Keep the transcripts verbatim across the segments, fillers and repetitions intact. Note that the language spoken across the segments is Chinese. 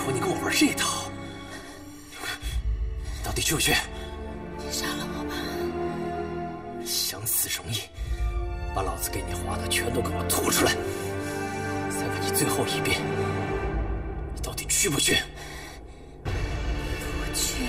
头你跟我玩这套，你到底去不去？ 你杀了我吧！ 想死容易，把老子给你画的全都给我吐出来！再问你最后一遍，你到底去不去？ 不去。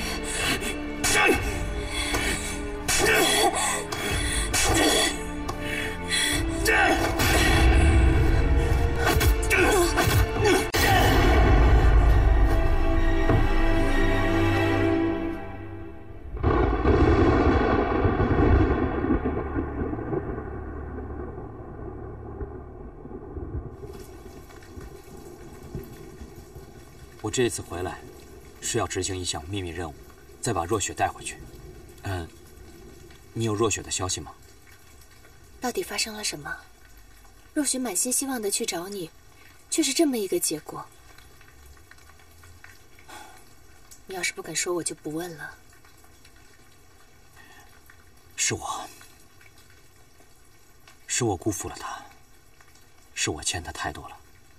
我这次回来，是要执行一项秘密任务，再把若雪带回去。嗯，你有若雪的消息吗？ 到底发生了什么？若雪满心希望的去找你，却是这么一个结果。你要是不肯说，我就不问了。 是我，是我辜负了她，是我欠她太多了。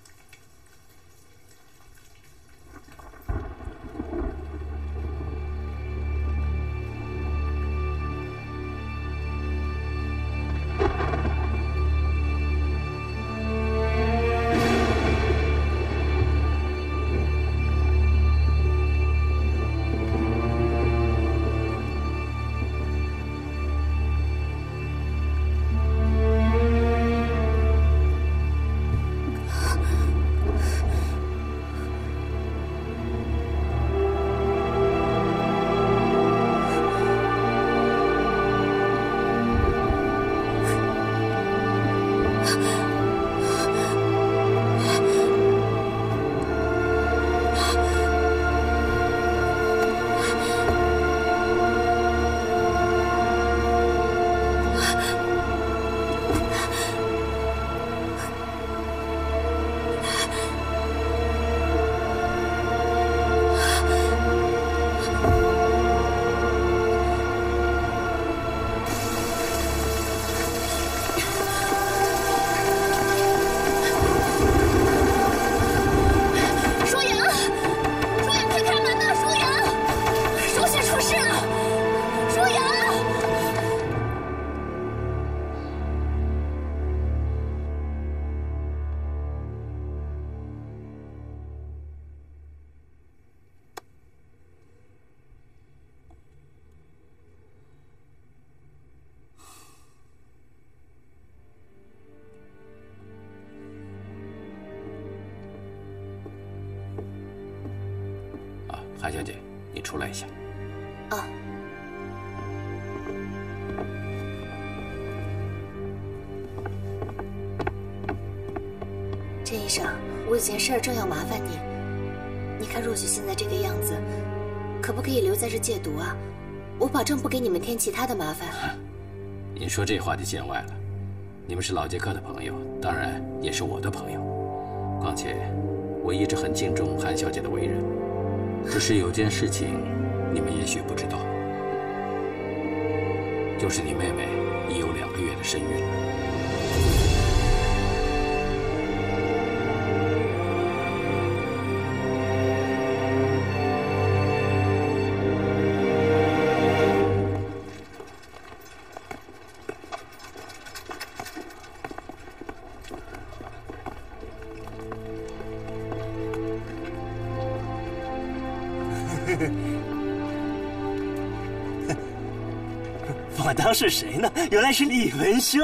韩小姐，你出来一下。 啊。陈医生，我有件事儿正要麻烦你。你看若雪现在这个样子，可不可以留在这戒毒啊？我保证不给你们添其他的麻烦。 您说这话就见外了。你们是老杰克的朋友，当然也是我的朋友。况且，我一直很敬重韩小姐的为人。 只是有件事情，你们也许不知道，就是你妹妹已有两个月的身孕了。 我当是谁呢？原来是李文轩。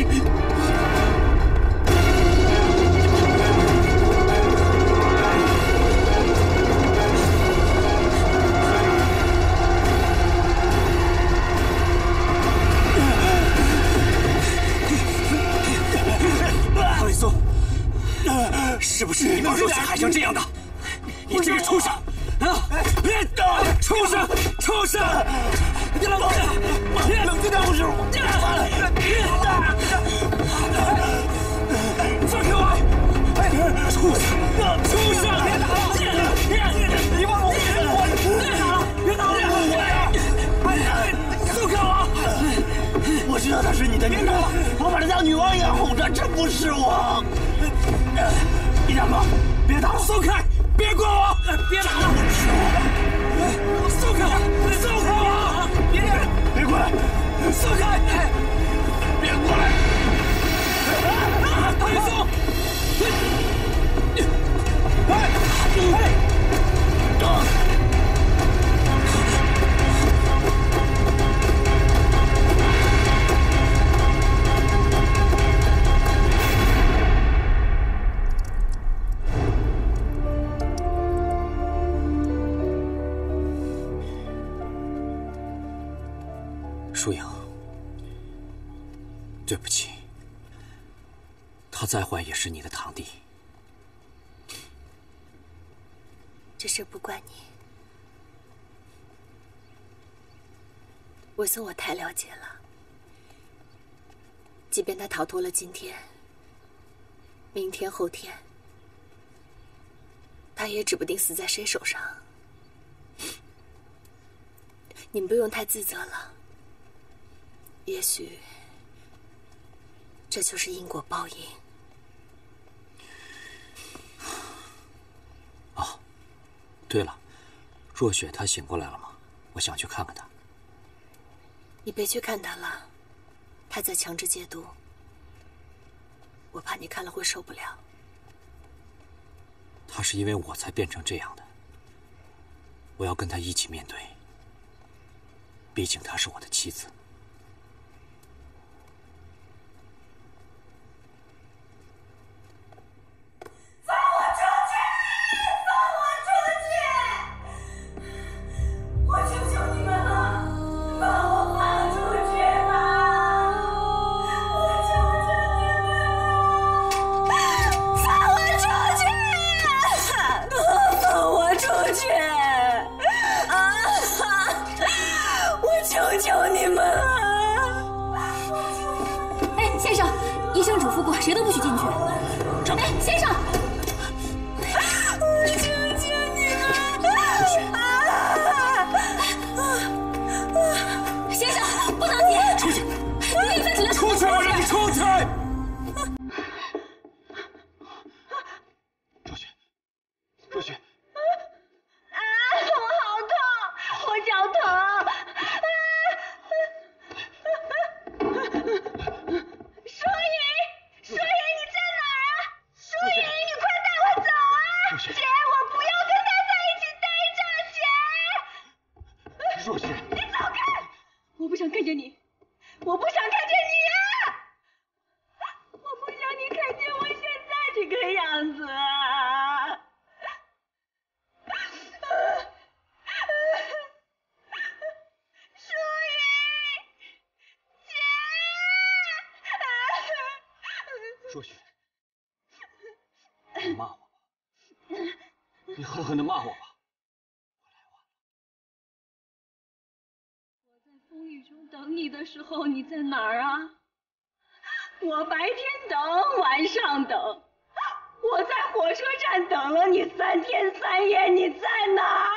唐立松，是不是你把若雪害成这样的？你这个畜生！啊！畜生！畜生！ 你冷静，冷静点，不是我。放开我！畜生，畜生！别打了！你忘了我是我！别打了，别打了！我！放开我！ 我知道她是你的女人，我把她当女王一样哄着，这不是我。李大哥。 别打我！松开！别管我！别打我！松开我！松开我！别别过来！松开！别过来！快松！哎！哎！ 舒颖，对不起，他再坏也是你的堂弟。 这事不怪你，伟松我太了解了。即便他逃脱了今天，明天、后天，他也指不定死在谁手上。你们不用太自责了。也许，这就是因果报应。 哦，对了，若雪她醒过来了吗？我想去看看她。 你别去看她了，她在强制戒毒，我怕你看了会受不了。 她是因为我才变成这样的，我要跟她一起面对。毕竟她是我的妻子。 谁都不许进去！哎，先生，我求求你们！先生，不能进！ 出去！ 不可以再起来！ 出去！我让你出去！若雪，若雪。 啊！我好痛，我脚疼。舒颖。舒颖，你在哪儿啊？舒颖，你快带我走啊！姐，我不要跟他在一起待着，姐。 若雪， 你走开！我不想看见你，我不想看见你啊！我不想你看见我现在这个样子啊！舒颖，姐。 若雪，你骂我吧，你狠狠地骂我吧。 我在风雨中等你的时候，你在哪儿啊？我白天等，晚上等，我在火车站等了你三天三夜，你在哪儿？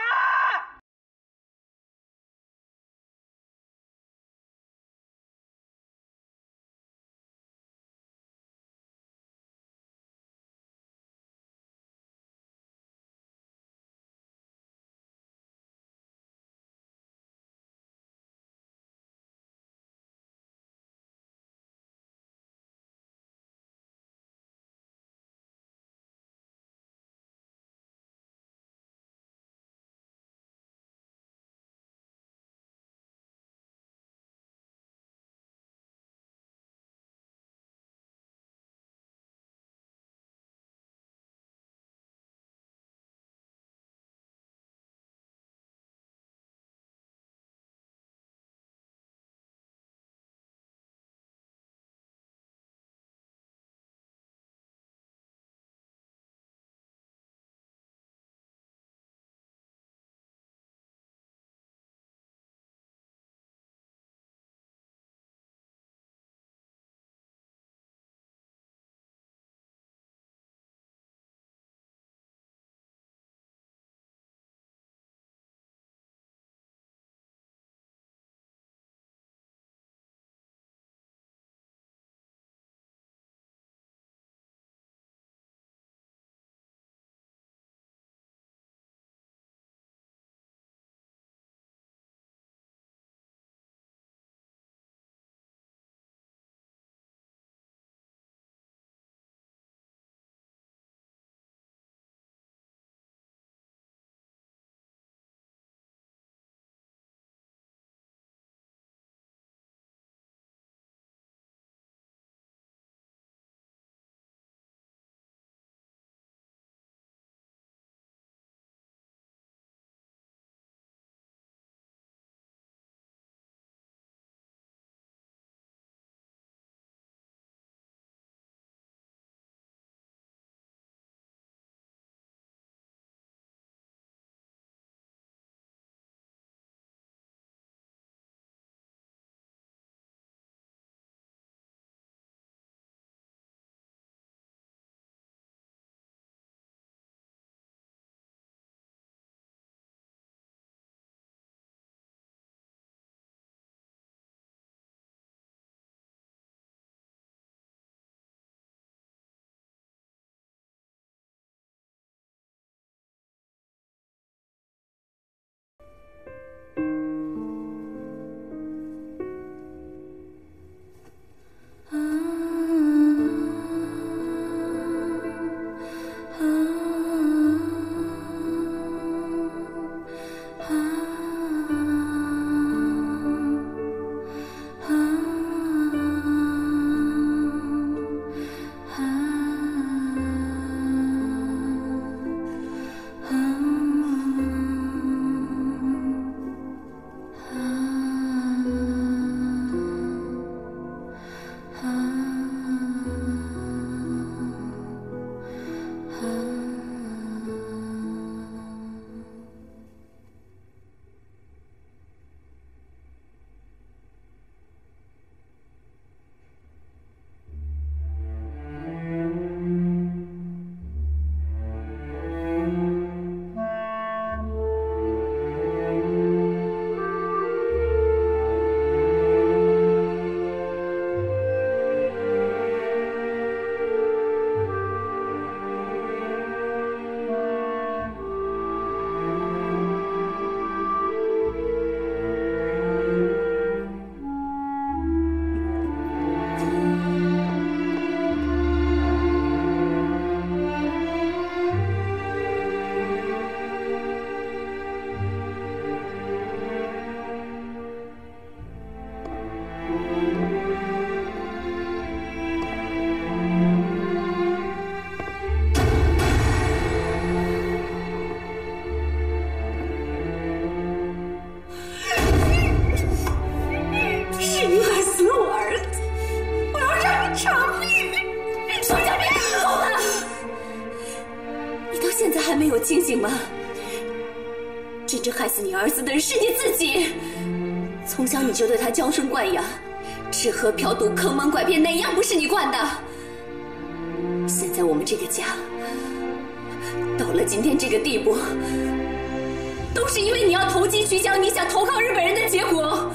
吗？真正害死你儿子的人是你自己。从小你就对他娇生惯养，吃喝嫖赌、坑蒙拐骗，哪样不是你惯的？现在我们这个家到了今天这个地步，都是因为你要投机取巧，你想投靠日本人的结果。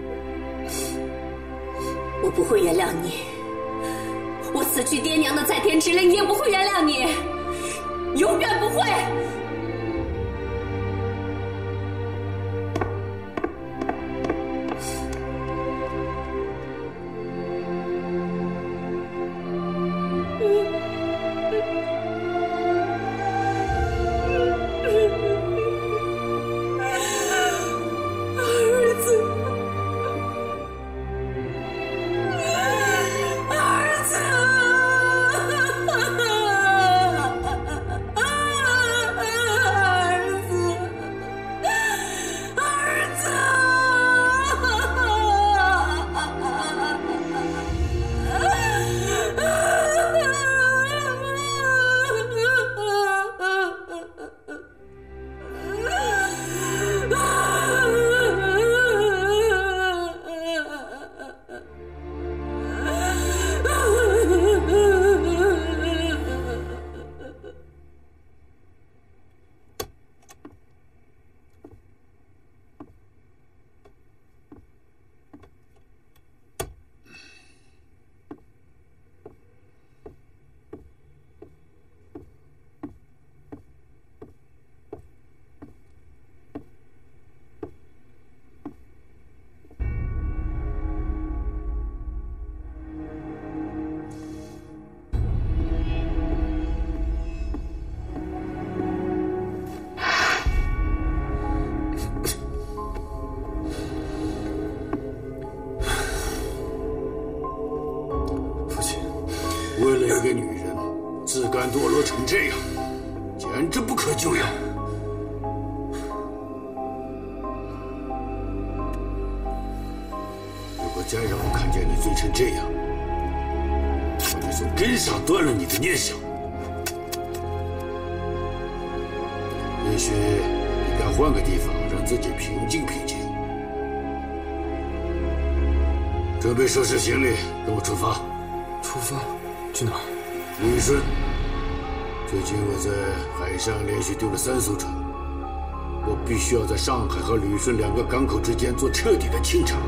我不会原谅你，我死去爹娘的在天之灵也不会原谅你，永远不会。 为了一个女人，自甘堕落成这样，简直不可救药。如果再让我看见你醉成这样，我就从根上断了你的念想。也许你该换个地方，让自己平静平静。准备收拾行李，跟我出发。 出发？去哪儿？ 旅顺。最近我在海上连续丢了三艘船，我必须要在上海和旅顺两个港口之间做彻底的清查。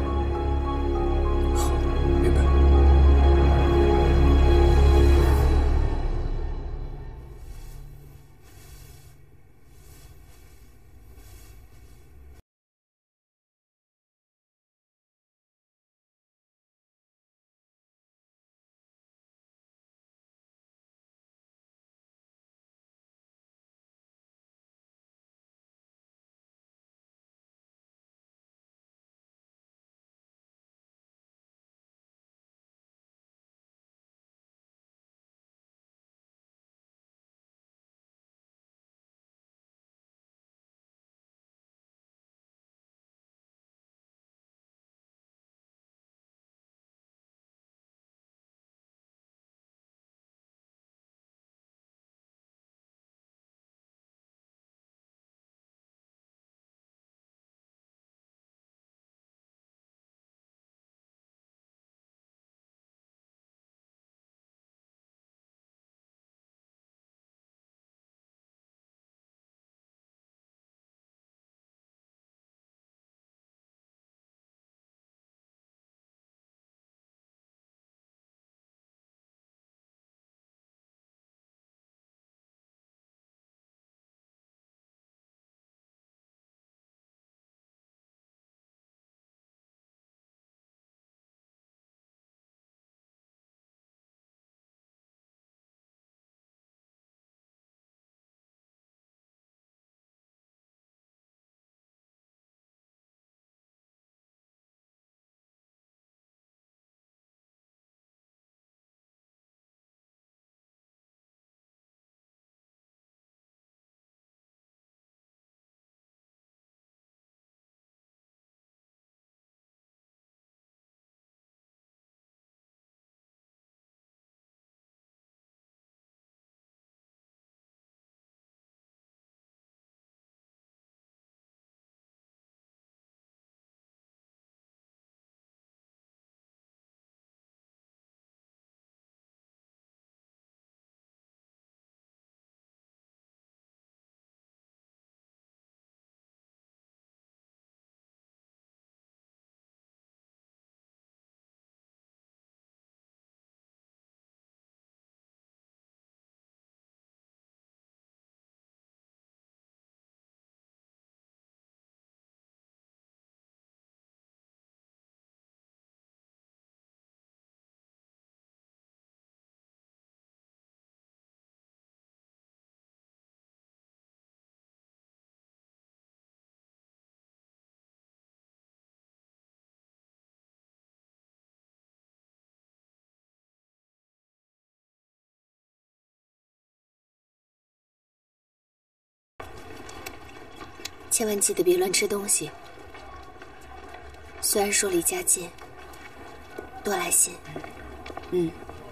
千万记得别乱吃东西。虽然说离家近，多来信。嗯。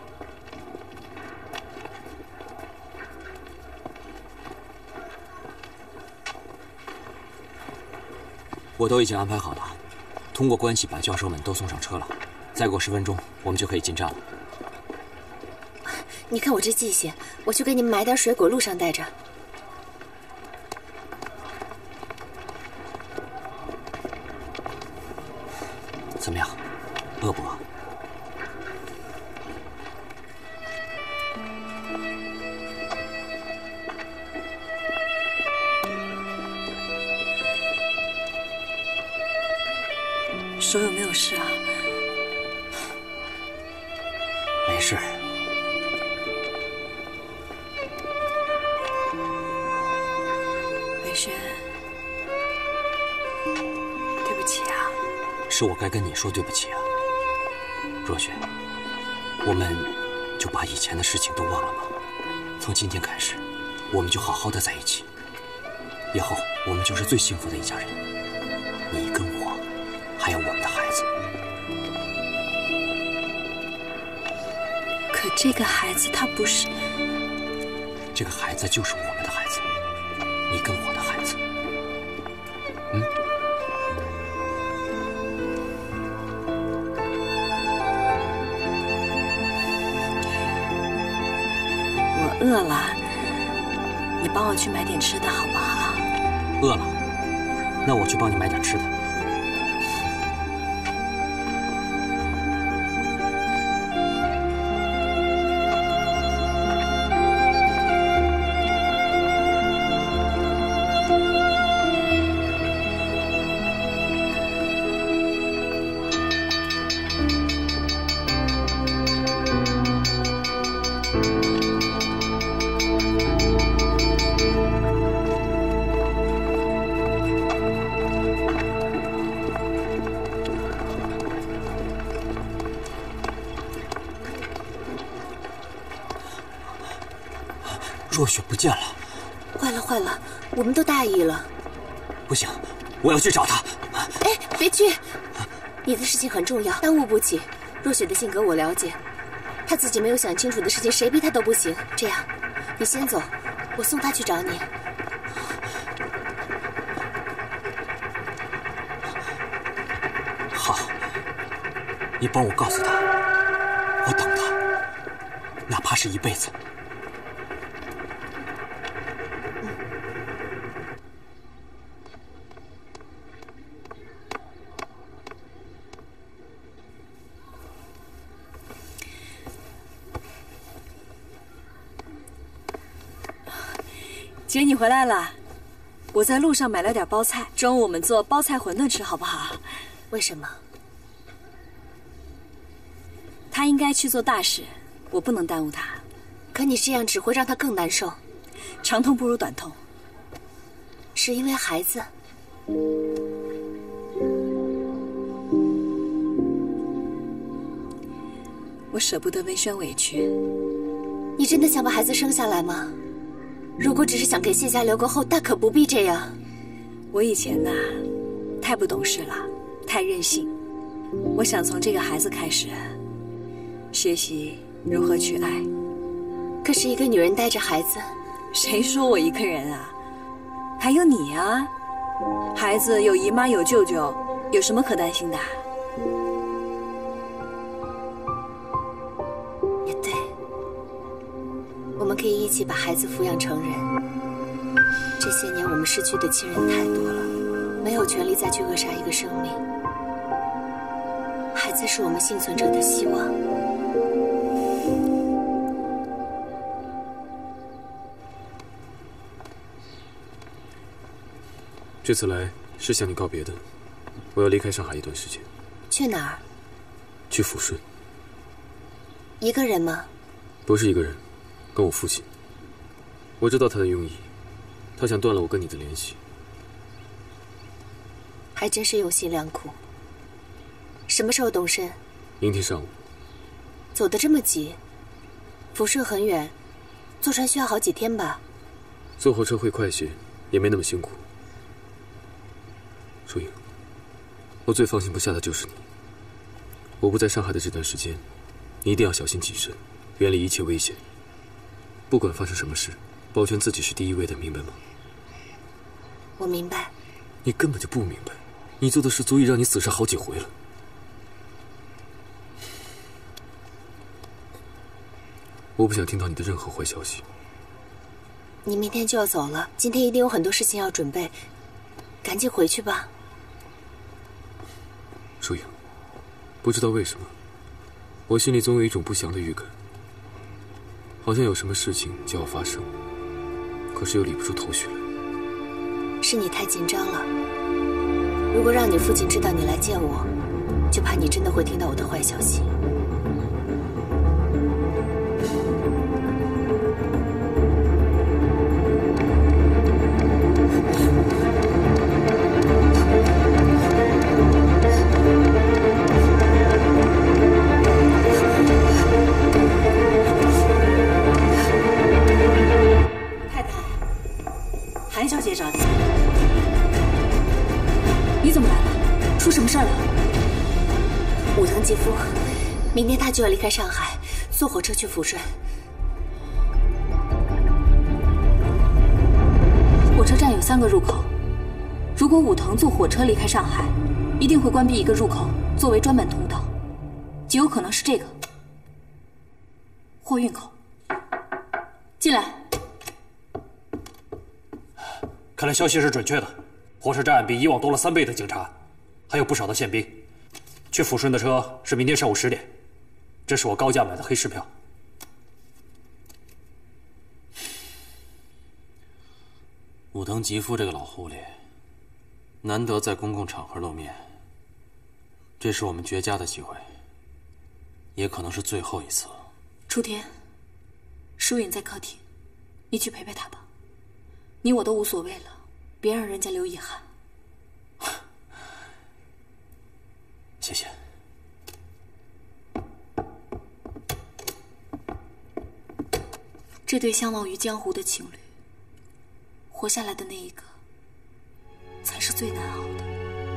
我都已经安排好了，通过关系把教授们都送上车了。再过十分钟，我们就可以进站了。 你看我这记性，我去给你们买点水果，路上带着。 怎么样，饿不饿？ 手有没有事啊？ 没事。 伟轩，对不起啊。 是我该跟你说对不起啊，若雪。我们就把以前的事情都忘了吧。从今天开始，我们就好好的在一起。以后我们就是最幸福的一家人。你跟我。还有我们的孩子， 可这个孩子他不是， 这个孩子就是我们的孩子，你跟我的孩子。嗯。 我饿了，你帮我去买点吃的好不好？ 饿了，那我去帮你买点吃的。若雪不见了， 坏了坏了，我们都大意了。 不行，我要去找她。 哎，别去，你的事情很重要，耽误不起。若雪的性格我了解，她自己没有想清楚的事情，谁逼她都不行。这样，你先走，我送她去找你。 好，你帮我告诉她，我等她，哪怕是一辈子。 姐，你回来了，我在路上买了点包菜，中午我们做包菜馄饨吃，好不好？ 为什么？ 他应该去做大事，我不能耽误他。 可你这样只会让他更难受。 长痛不如短痛。 是因为孩子？ 我舍不得魏轩委屈。 你真的想把孩子生下来吗？如果只是想给谢家留个后，大可不必这样。 我以前呐，太不懂事了，太任性。我想从这个孩子开始，学习如何去爱。 可是一个女人带着孩子， 谁说我一个人啊？还有你啊！孩子有姨妈有舅舅，有什么可担心的？ 也对。我们可以一起把孩子抚养成人。这些年我们失去的亲人太多了，没有权利再去扼杀一个生命。孩子是我们幸存者的希望。 这次来是向你告别的，我要离开上海一段时间。 去哪儿？ 去抚顺。 一个人吗？ 不是一个人。跟我父亲，我知道他的用意，他想断了我跟你的联系。 还真是用心良苦。什么时候动身？ 明天上午。 走得这么急？抚顺很远，坐船需要好几天吧？ 坐火车会快些，也没那么辛苦。 淑英，我最放心不下的就是你。我不在上海的这段时间，你一定要小心谨慎，远离一切危险。不管发生什么事，保全自己是第一位的，明白吗？ 我明白。 你根本就不明白，你做的事足以让你死上好几回了。我不想听到你的任何坏消息。 你明天就要走了，今天一定有很多事情要准备，赶紧回去吧。 淑英，不知道为什么，我心里总有一种不祥的预感，好像有什么事情就要发生，可是又理不出头绪来。 是你太紧张了。如果让你父亲知道你来见我，就怕你真的会听到我的坏消息。 太太，韩小姐找你。你怎么来了？出什么事儿了？ 武藤吉夫，明天他就要离开上海，坐火车去抚顺。 火车站有三个入口，如果武藤坐火车离开上海，一定会关闭一个入口作为专门通道，极有可能是这个货运口。进来。 看来消息是准确的，火车站比以往多了三倍的警察，还有不少的宪兵。去抚顺的车是明天上午十点，这是我高价买的黑市票。 武藤吉夫这个老狐狸，难得在公共场合露面，这是我们绝佳的机会，也可能是最后一次。 初天，疏影在客厅，你去陪陪他吧。你我都无所谓了，别让人家留遗憾。 谢谢。 这对相忘于江湖的情侣，活下来的那一个，才是最难熬的。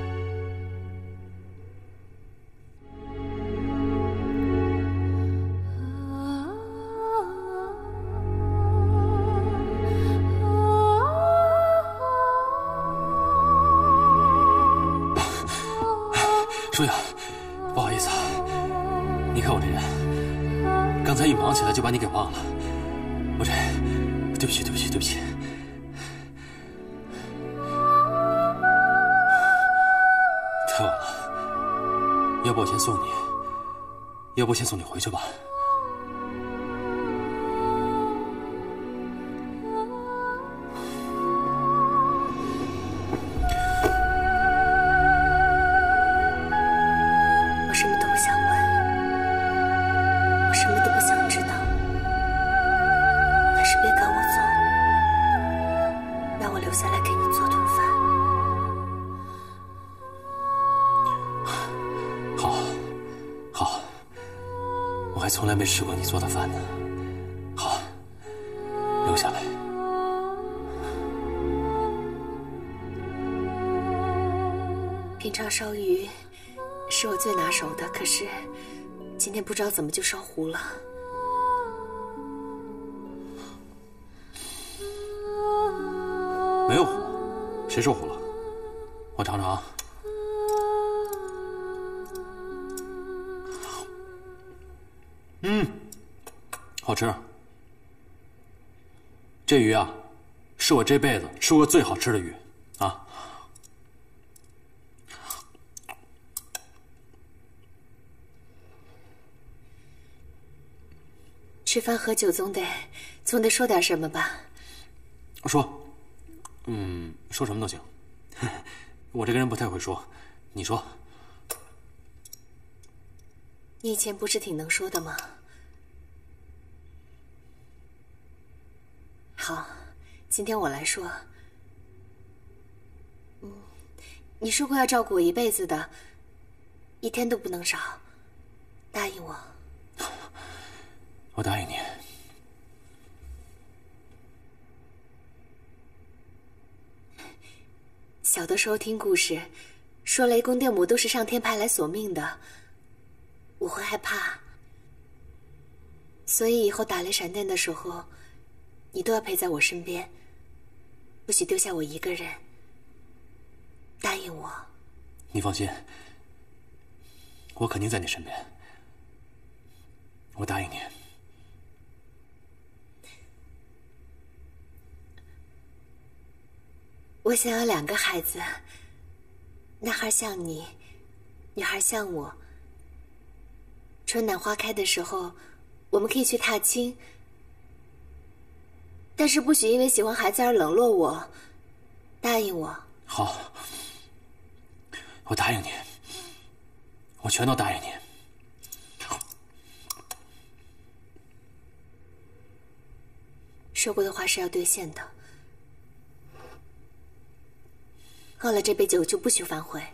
舒雅，不好意思啊，你看我这人，刚才一忙起来就把你给忘了，我这，对不起，对不起，对不起。太晚了，要不我先送你，要不先送你回去吧。从来没吃过你做的饭呢，好，留下来。 平常烧鱼是我最拿手的，可是今天不知道怎么就烧糊了。 没有糊，谁说糊了？我尝尝。嗯，好吃。这鱼啊，是我这辈子吃过最好吃的鱼啊！ 吃饭喝酒总得总得说点什么吧？ 说，嗯，说什么都行。我这个人不太会说，你说。 你以前不是挺能说的吗？好，今天我来说。嗯，你说过要照顾我一辈子的，一天都不能少，答应我。 我答应你。 小的时候听故事，说雷公电母都是上天派来索命的，我会害怕。所以以后打雷闪电的时候，你都要陪在我身边，不许丢下我一个人。答应我。 你放心，我肯定在你身边。我答应你。 我想要两个孩子，男孩像你，女孩像我。春暖花开的时候，我们可以去踏青，但是不许因为喜欢孩子而冷落我，答应我。 好，我答应你，我全都答应你。 说过的话是要兑现的。喝了这杯酒就不许反悔。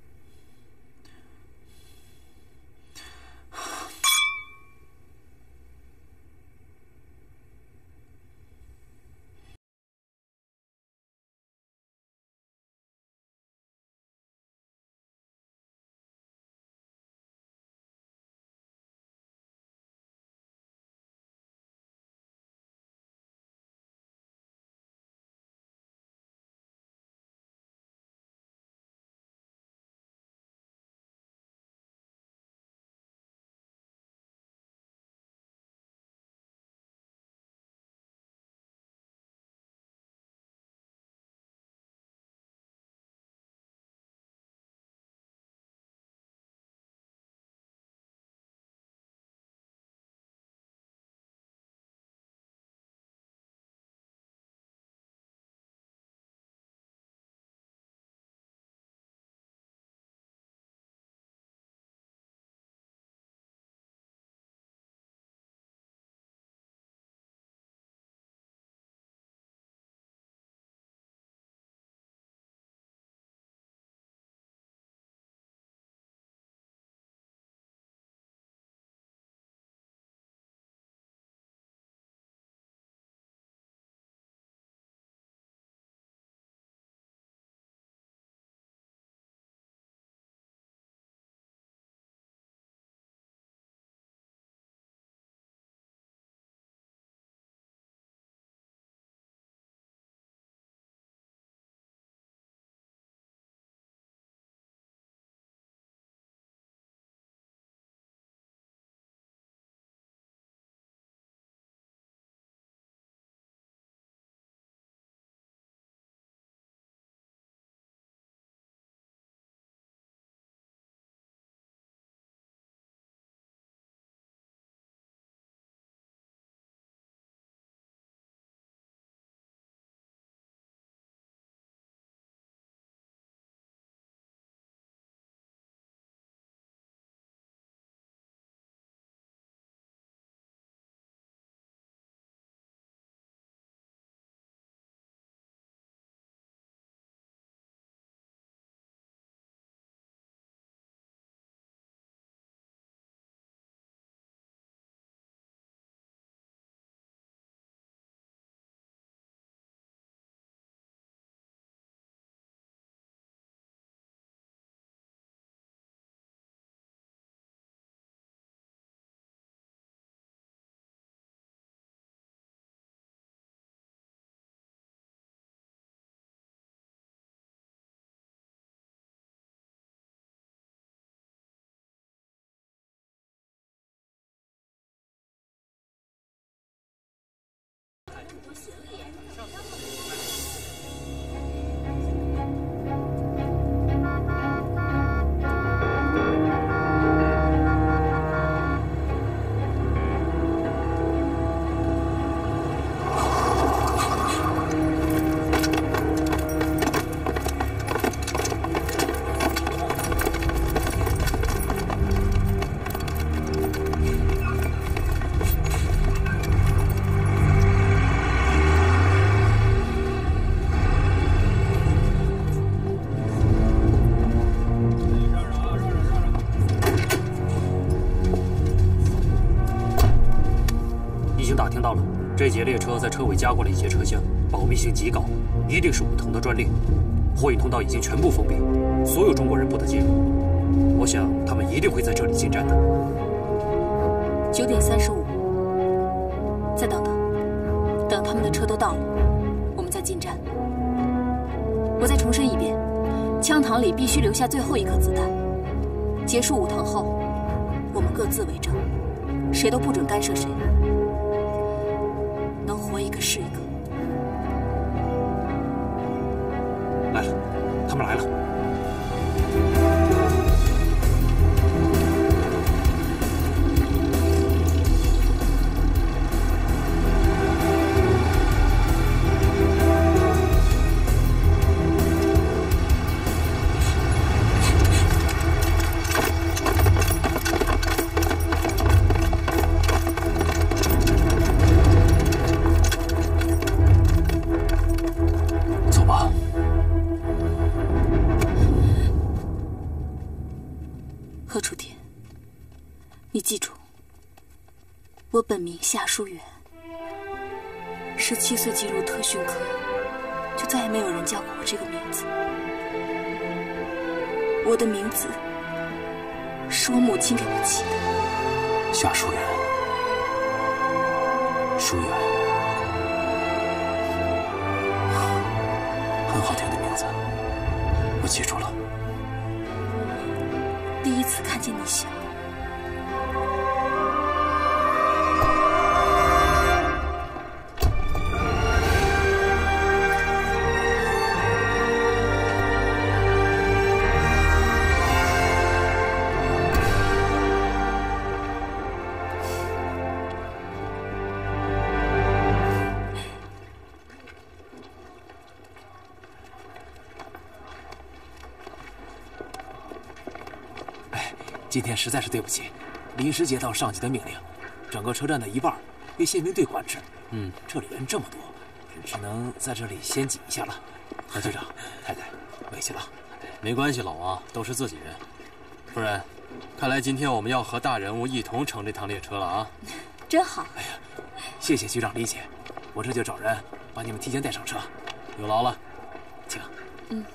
到了，这节列车在车尾加固了一节车厢，保密性极高，一定是武藤的专利。 火影通道已经全部封闭，所有中国人不得进入。我想他们一定会在这里进站的。 九点三十五，再等等，等他们的车都到了，我们再进站。我再重申一遍，枪膛里必须留下最后一颗子弹。结束武藤后，我们各自为政，谁都不准干涉谁，能活一个是一个。 来了，他们来了。 我本名夏书远，十七岁进入特训课，就再也没有人叫过我这个名字。我的名字是我母亲给我起的。 夏书远，书远，很好听的名字，我记住了。 第一次看见你笑。 今天实在是对不起，临时接到上级的命令，整个车站的一半被宪兵队管制。嗯，这里人这么多，只能在这里先挤一下了。何局长、太太，委屈了。 没关系，老王，都是自己人。夫人，看来今天我们要和大人物一同乘这趟列车了啊！ 真好。 哎呀，谢谢局长理解，我这就找人把你们提前带上车。 有劳了， 请。 嗯。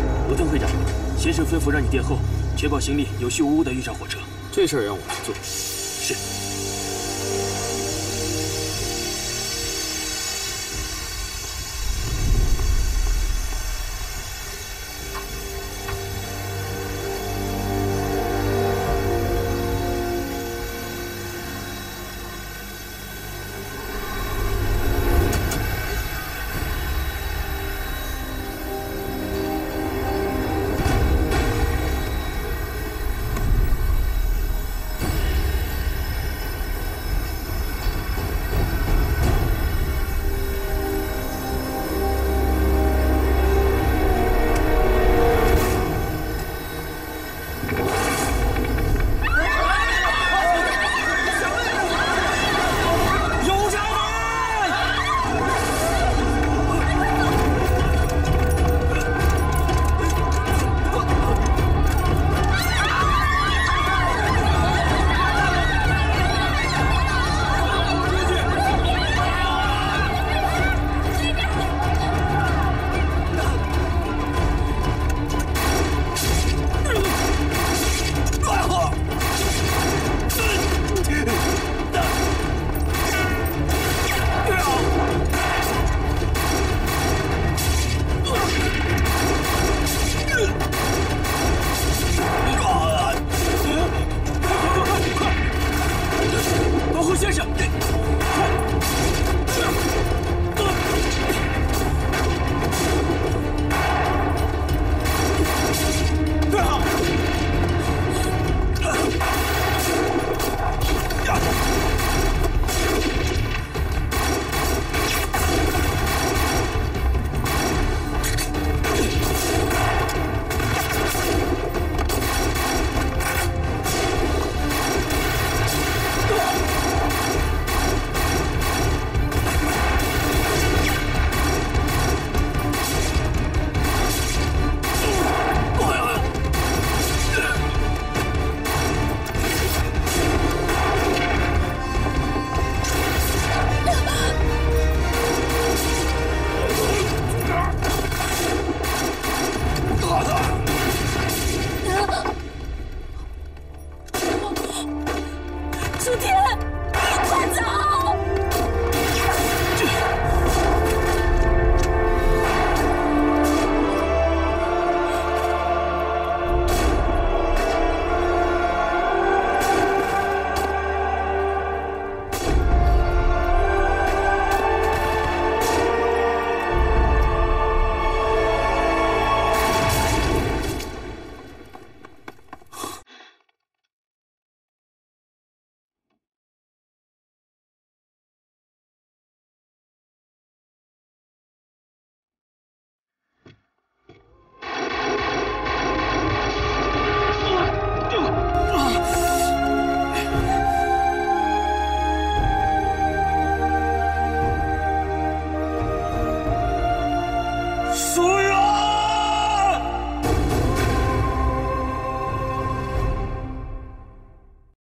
先生吩咐让你殿后，确保行李有序无误地运上火车。 这事儿让我去做。